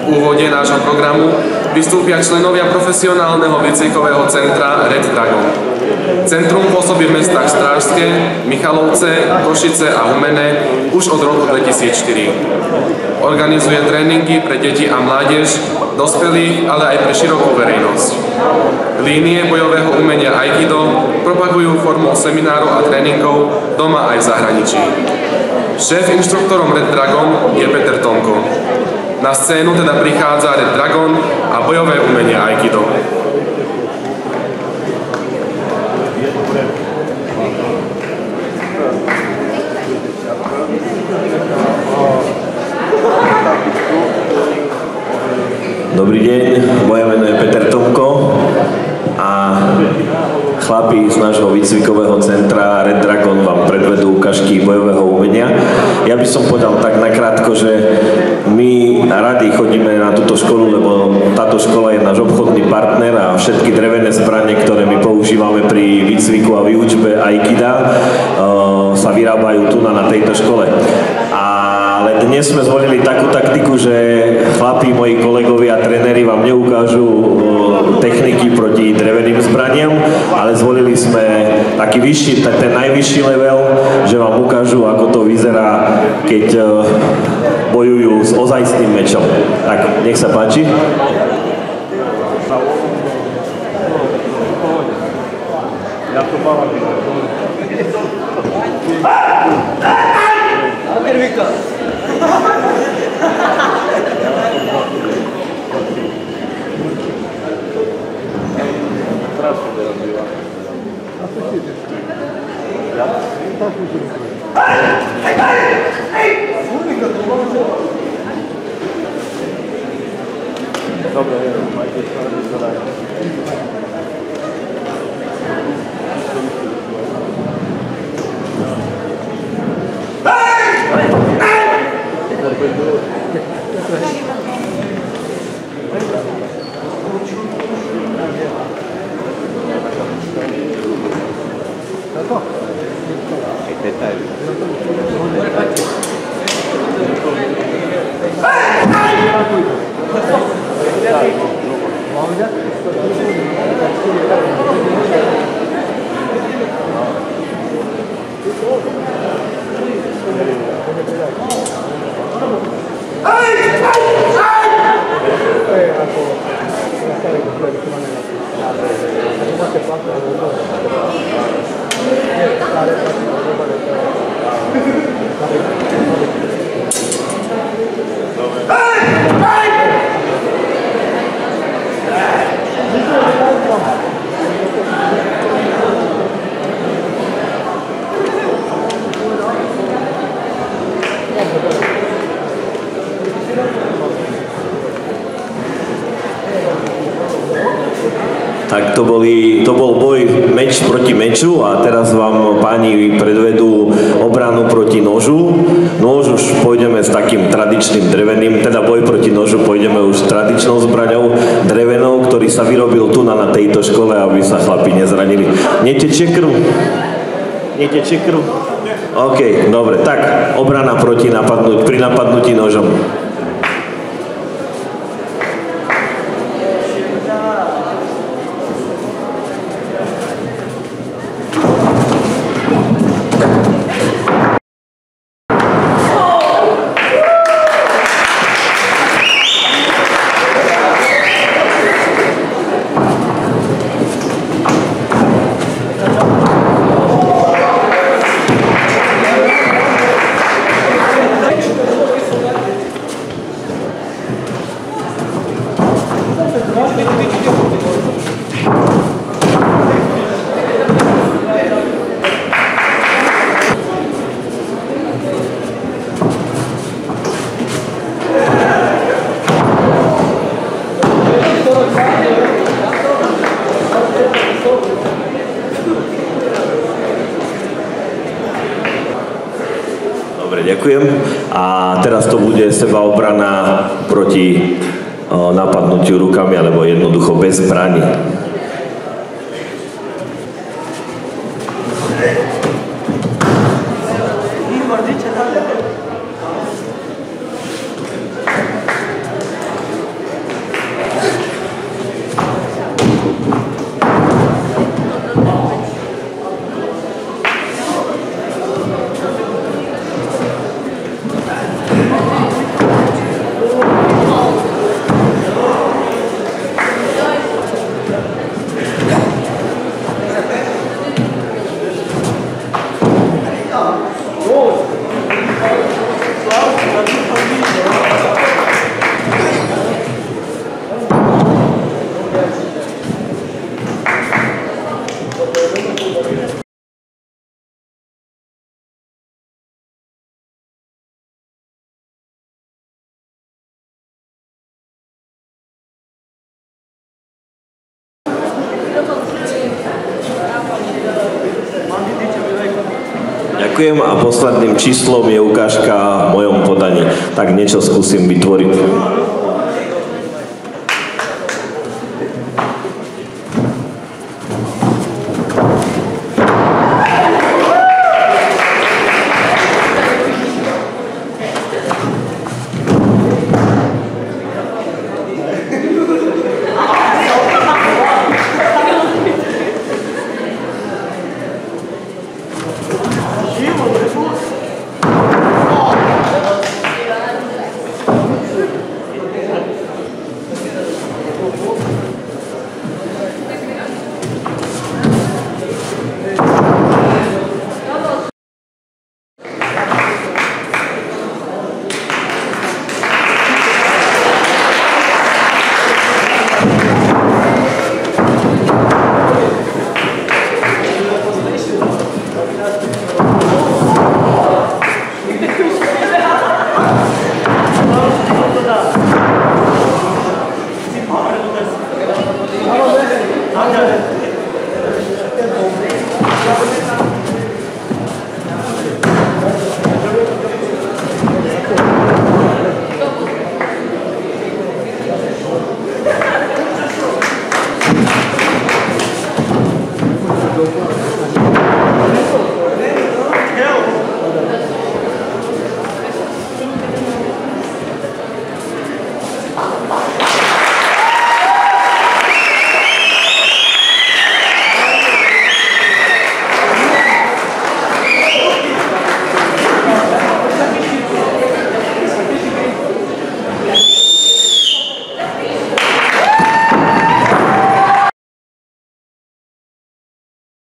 V úvode nášho programu vystúpia členovia profesionálneho výcvikového centra Red Dragon. Centrum pôsobí v mestách Strážske, Michalovce, Košice a Humene už od roku 2004. Organizuje tréningy pre deti a mládež, dospelých, ale aj pre širokú verejnosť. Línie bojového umenia Aikido propagujú formou seminárov a tréningov doma aj v zahraničí. Šéf inštruktorom Red Dragon je Peter Tomko. Na scénu teda prichádza Red Dragon a bojové umenie Aikido. Dobrý deň, moje meno je Peter Tomko a chlapi z nášho výcvikového centra Red Dragon vám predvedú ukážky bojového umenia. Ja by som povedal tak nakrátko, že my radi chodíme na túto školu, lebo táto škola je náš obchodný partner a všetky drevené zbrane, ktoré my používame pri výcviku a výučbe Aikida, sa vyrábajú tu na tejto škole. Ale dnes sme zvolili takú taktiku, že chlapí, moji kolegovia a tréneri vám neukážu techniky proti dreveným zbraniam, ale zvolili sme taký vyšší, ten najvyšší level, že vám ukážu, ako to vyzerá, keď bojujú s ozajstným mečom. Tak, nech sa páči. Ja to mám. Tak to bol boj meč proti meču a teraz vám páni predvedú obranu proti nožu. Nož už pôjdeme s takým tradičným dreveným, teda boj proti nožu pôjdeme už s tradičnou zbraňou drevenou, ktorý sa vyrobil tu na tejto škole, aby sa chlapi nezranili. Netečie krv? Netečie krv? OK, dobre, tak obrana pri napadnutí nožom. Ďakujem. A teraz to bude sebaobrana proti napadnutiu rukami alebo jednoducho bez zbraní. Ďakujem a posledným číslom je ukážka v mojom podaní. Tak niečo skúsim vytvoriť. Hadi.